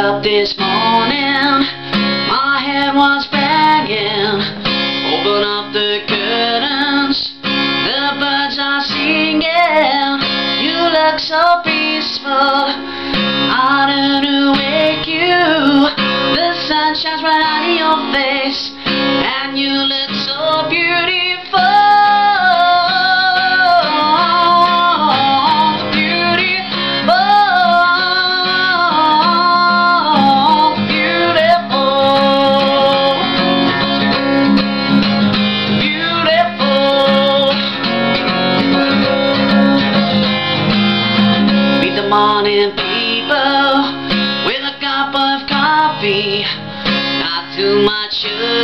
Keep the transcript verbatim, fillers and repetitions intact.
up this morning, my head was banging. Open up the curtains, the birds are singing. You look so peaceful, I don't know wake you. The sun shines right out of your face, and you look so beautiful. Morning people with a cup of coffee, not too much sugar.